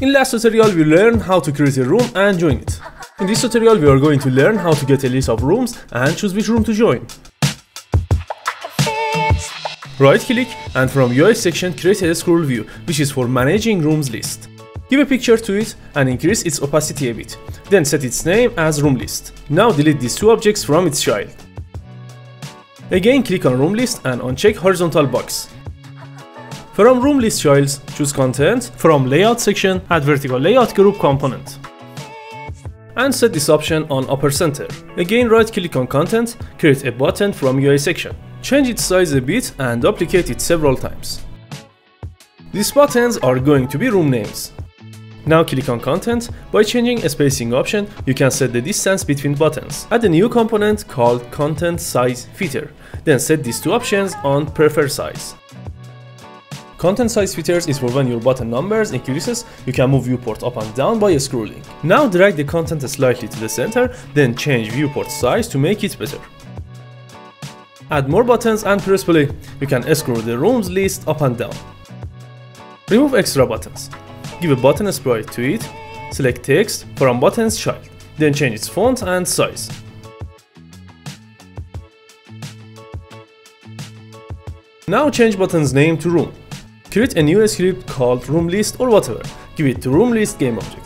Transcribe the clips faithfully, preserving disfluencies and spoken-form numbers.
In last tutorial we learned how to create a room and join it. In this tutorial we are going to learn how to get a list of rooms and choose which room to join. Right click and from U I section create a scroll view, which is for managing rooms list. Give a picture to it and increase its opacity a bit. Then set its name as room list. Now delete these two objects from its child. Again click on room list and uncheck horizontal box. From room list childs, choose content. From layout section, add vertical layout group component. And set this option on upper center. Again right click on content, create a button from U I section. Change its size a bit and duplicate it several times. These buttons are going to be room names. Now click on content. By changing a spacing option, you can set the distance between buttons. Add a new component called content size feature. Then set these two options on preferred size. Content size features is for when your button numbers increases, you can move viewport up and down by scrolling. Now drag the content slightly to the center, then change viewport size to make it better. Add more buttons and press play. You can scroll the rooms list up and down. Remove extra buttons. Give a button sprite to it. Select text from button's child. Then change its font and size. Now change button's name to room. Create a new script called room list or whatever. Give it to room list game object.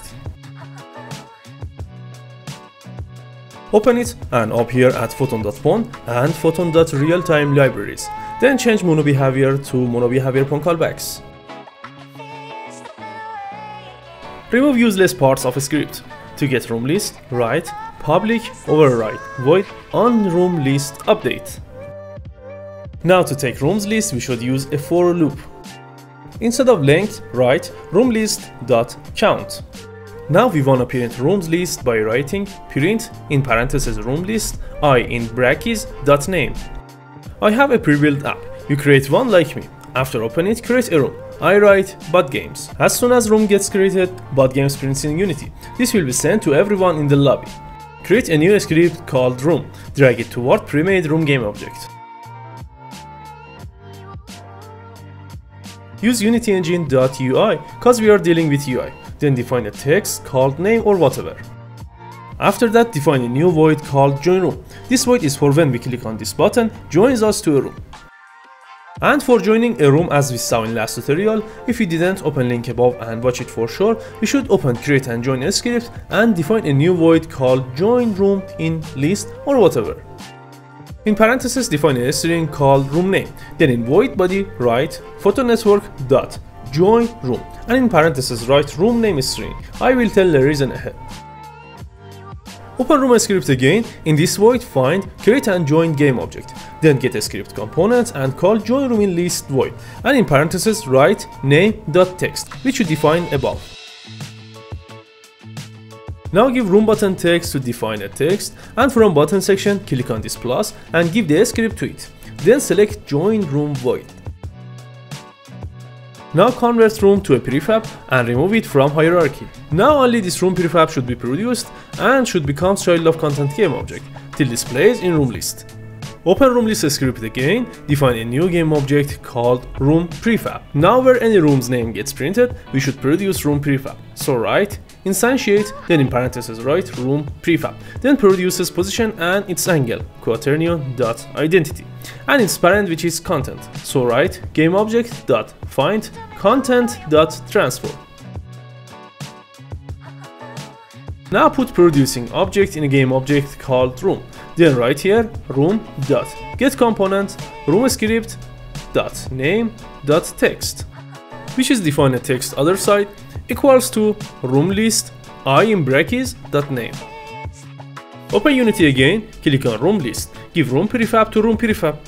Open it and up here add photon dot pon and photon dot realtime libraries. Then change monobehavior to monobehavior pon callbacks. Remove useless parts of a script. To get room list, write public override void OnRoomListUpdate. Now to take rooms list, we should use a for loop. Instead of length, write roomList.count. Now we want to print rooms list by writing print in parentheses room list I in brackets dot name. I have a pre-built app. You create one like me. After opening it, create a room. I write bot games. As soon as room gets created, bot games prints in Unity. This will be sent to everyone in the lobby. Create a new script called room. Drag it toward pre-made room game object. Use Unity Engine.ui cause we are dealing with U I. Then define a text called name or whatever. After that, define a new void called join room. This void is for when we click on this button, joins us to a room. And for joining a room, as we saw in last tutorial, if you didn't, open link above and watch it for sure. We should open create and join a script and define a new void called join room in list or whatever. In parentheses, define a string called room name. Then in void body, write photonetwork.join room. And in parentheses, write room name string. I will tell the reason ahead. Open room script again. In this void, find create and join game object. Then get a script component and call join room in list void. And in parentheses, write name.text, which you define above. Now give room button text to define a text, and from button section click on this plus and give the script to it. Then select join room void. Now convert room to a prefab and remove it from hierarchy. Now only this room prefab should be produced and should become child of content game object till displays in room list. Open room list script again, define a new game object called room prefab. Now where any room's name gets printed, we should produce room prefab. So write instantiate, then in parentheses write room prefab, then produces position and its angle, quaternion.identity, and its parent which is content. So write gameObject.find content.transform. Now put producing object in a game object called room. Then write here room dot get component room script dot name dot text, which is define a text other side equals to room list I in brackets dot name. Open Unity again, click on room list, give room prefab to room prefab.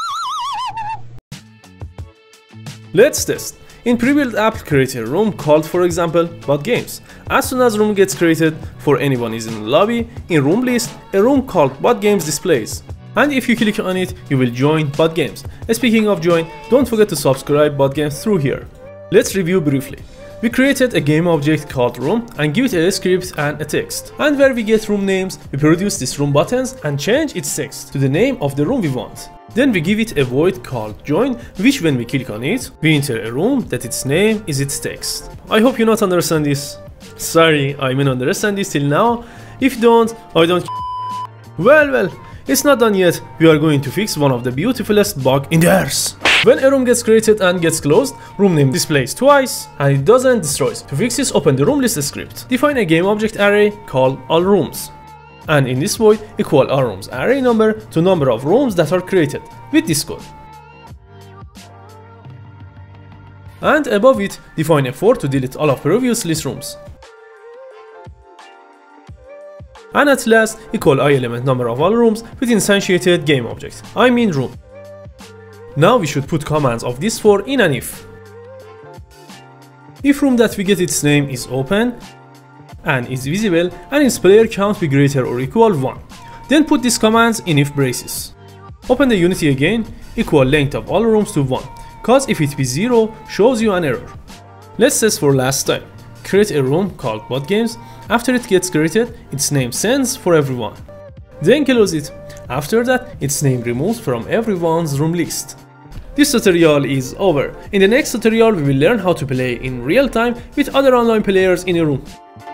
Let's test. In pre-built app, create a room called, for example, bot games. As soon as room gets created for anyone is in the lobby, in room list, a room called bot games displays. And if you click on it, you will join bot games. Speaking of join, don't forget to subscribe bot games through here. Let's review briefly. We created a game object called room and give it a script and a text. And where we get room names, we produce these room buttons and change its text to the name of the room we want. Then we give it a void called join, which when we click on it, we enter a room that its name is its text. I hope you not understand this. Sorry, I mean understand this till now. If you don't, I don't. Well, well, it's not done yet. We are going to fix one of the beautifulest bugs in the earth. When a room gets created and gets closed, room name displays twice and it doesn't destroy. To fix this, open the room list script. Define a game object array called allRooms. And in this void, equal allRooms array number to number of rooms that are created with this code. And above it, define a for to delete all of previous list rooms. And at last, equal iElement number of all rooms with instantiated game object, I mean room. Now we should put commands of this for in an if. If room that we get its name is open and is visible and its player count be greater or equal one, then put these commands in if braces. Open the Unity again, equal length of all rooms to one, cause if it be zero, shows you an error. Let's test for last time. Create a room called Bot Games. After it gets created, its name sends for everyone. Then close it. After that, its name removes from everyone's room list. This tutorial is over. In the next tutorial, we will learn how to play in real time with other online players in a room.